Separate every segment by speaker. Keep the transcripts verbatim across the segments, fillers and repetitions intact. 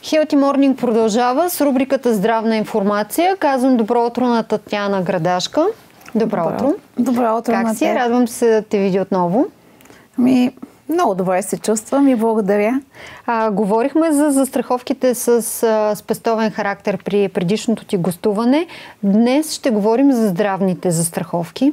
Speaker 1: Healthy Morning продължава с рубриката Здравна информация. Казвам добро утро на Татяна Градашка. Добро, добро утро.
Speaker 2: Добро утро
Speaker 1: как
Speaker 2: на
Speaker 1: си?
Speaker 2: те.
Speaker 1: Радвам се да те видя отново.
Speaker 2: Ми, много добре се чувствам и благодаря.
Speaker 1: А, говорихме за застраховките с а, спестовен характер при предишното ти гостуване. Днес ще говорим за здравните застраховки.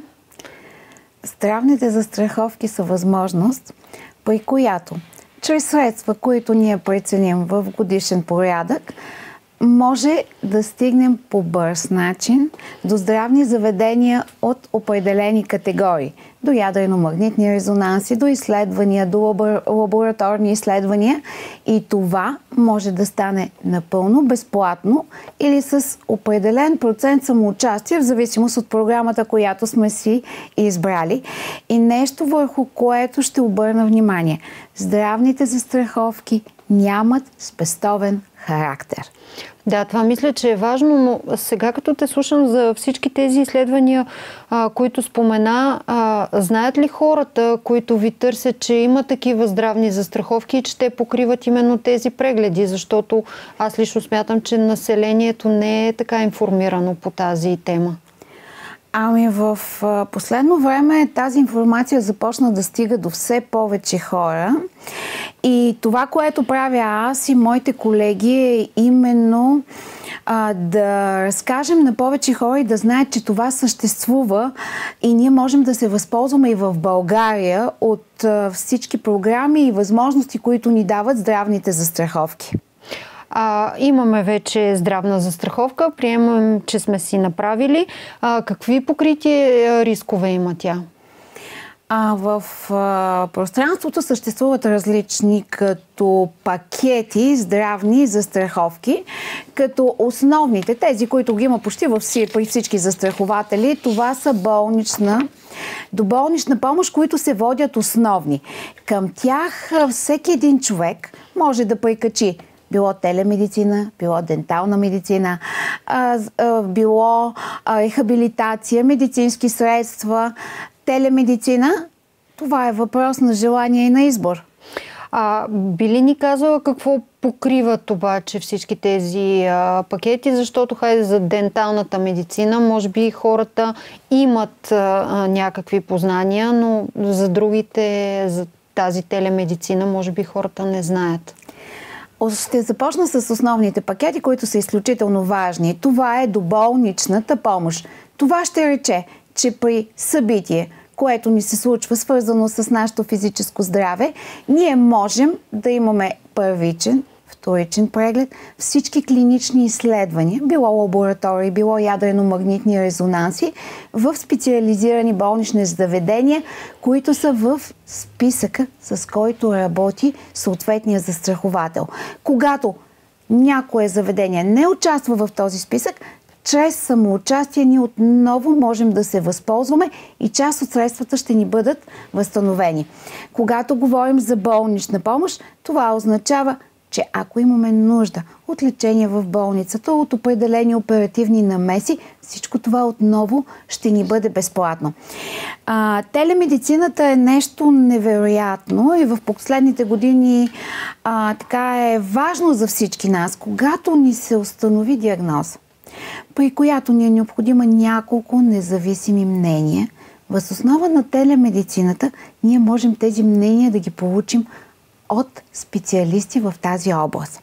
Speaker 2: Здравните застраховки са възможност, при която чрез средства, които ние преценим в годишен порядък, може да стигнем по бърз начин до здравни заведения от определени категории. До ядрено-магнитни резонанси, до изследвания, до лабораторни изследвания. И това може да стане напълно безплатно или с определен процент самоучастие, в зависимост от програмата, която сме си избрали. И нещо, върху което ще обърна внимание. Здравните застраховки нямат спестовен характер.
Speaker 1: Да, това мисля, че е важно, но сега като те слушам за всички тези изследвания, а, които спомена, а, знаят ли хората, които ви търсят, че има такива здравни застраховки и че те покриват именно тези прегледи? Защото аз лично смятам, че населението не е така информирано по тази тема.
Speaker 2: Ами в последно време тази информация започна да стига до все повече хора. И това, което правя аз и моите колеги, е именно а, да разкажем на повече хора и да знаят, че това съществува и ние можем да се възползваме и в България от а, всички програми и възможности, които ни дават здравните застраховки.
Speaker 1: А, имаме вече здравна застраховка, приемам, че сме си направили. А, какви покритие рискове има тя?
Speaker 2: А, в а, пространството съществуват различни като пакети здравни застраховки, като основните, тези, които ги има почти във всички, при всички застрахователи, това са болнична, доболнична помощ, които се водят основни. Към тях всеки един човек може да прикачи било телемедицина, било дентална медицина, а, а, било а, рехабилитация, медицински средства, телемедицина. Това е въпрос на желание и на избор.
Speaker 1: А, би ли ни казала какво покриват обаче всички тези а, пакети? Защото хайде за денталната медицина, може би хората имат а, а, някакви познания, но за другите, за тази телемедицина, може би хората не знаят.
Speaker 2: Ще започна с основните пакети, които са изключително важни. Това е доболничната помощ. Това ще рече, че при събитие, което ни се случва, свързано с нашето физическо здраве, ние можем да имаме първичен, вторичен преглед, всички клинични изследвания, било лаборатории, било ядрено-магнитни резонанси, в специализирани болнични заведения, които са в списъка, с който работи съответния застраховател. Когато някое заведение не участва в този списък, чрез самоучастие ние отново можем да се възползваме и част от средствата ще ни бъдат възстановени. Когато говорим за болнична помощ, това означава, че ако имаме нужда от лечение в болницата, от определени оперативни намеси, всичко това отново ще ни бъде безплатно. А, телемедицината е нещо невероятно и в последните години а, така е важно за всички нас, когато ни се установи диагноза, при която ни е необходима няколко независими мнения. Въз основа на телемедицината ние можем тези мнения да ги получим от специалисти в тази област.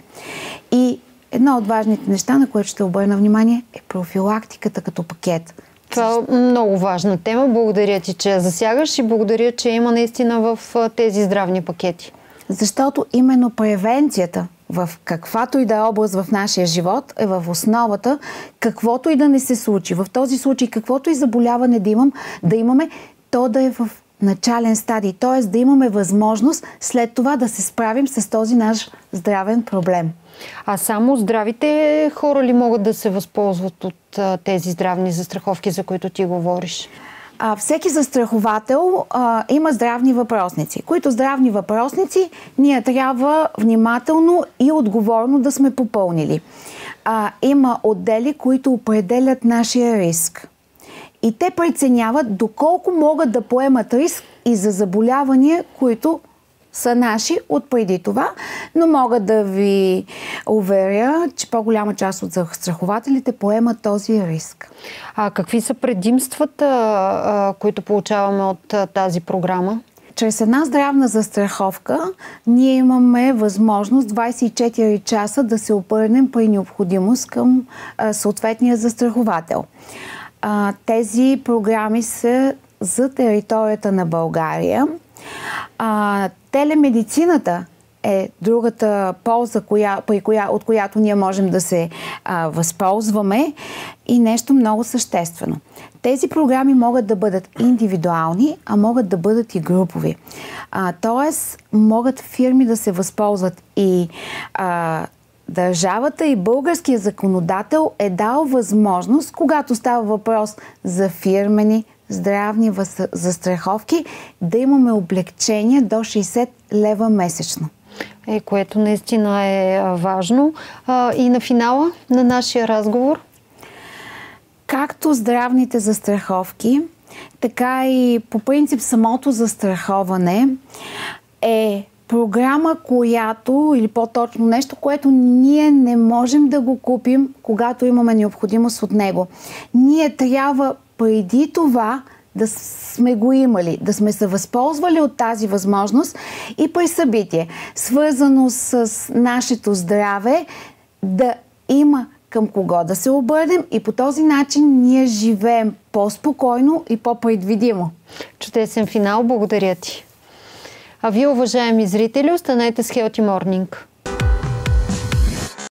Speaker 2: И едно от важните неща, на което ще обърна внимание, е профилактиката като пакет.
Speaker 1: Това е много важна тема. Благодаря ти, че я засягаш и благодаря, че има наистина в тези здравни пакети.
Speaker 2: Защото именно превенцията в каквато и да е област в нашия живот е в основата, каквото и да не се случи. В този случай, каквото и заболяване да, имам, да имаме, то да е в начален стадий, т.е. да имаме възможност след това да се справим с този наш здравен проблем.
Speaker 1: А само здравите хора ли могат да се възползват от а, тези здравни застраховки, за които ти говориш?
Speaker 2: А, всеки застраховател а, има здравни въпросници, които здравни въпросници ние трябва внимателно и отговорно да сме попълнили. А, има отдели, които определят нашия риск. И те преценяват доколко могат да поемат риск и за заболявания, които са наши от преди това, но мога да ви уверя, че по-голяма част от застрахователите поемат този риск.
Speaker 1: А какви са предимствата, които получаваме от тази програма?
Speaker 2: Чрез една здравна застраховка ние имаме възможност двадесет и четири часа да се обърнем при необходимост към а, съответния застраховател. А, тези програми са за територията на България. А, телемедицината е другата полза, коя, при коя, от която ние можем да се а, възползваме, и нещо много съществено. Тези програми могат да бъдат индивидуални, а могат да бъдат и групови. А, тоест, могат фирми да се възползват и а, държавата и българския законодател е дал възможност, когато става въпрос за фирмени здравни застраховки, да имаме облегчение до шейсет лева месечно.
Speaker 1: Е, което наистина е важно. А, и на финала на нашия разговор?
Speaker 2: Както здравните застраховки, така и по принцип самото застраховане е програма, която, или по-точно нещо, което ние не можем да го купим, когато имаме необходимост от него. Ние трябва преди това да сме го имали, да сме се възползвали от тази възможност и при събитие, свързано с нашето здраве, да има към кого да се обърнем и по този начин ние живеем по-спокойно и по-предвидимо.
Speaker 1: Чудесен финал, благодаря ти. А вие, уважаеми зрители, останете с Healthy Morning.